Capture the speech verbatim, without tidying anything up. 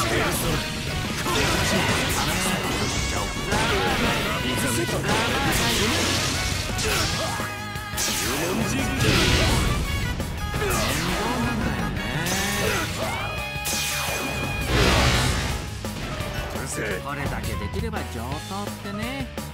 これだけできれば上等ってね。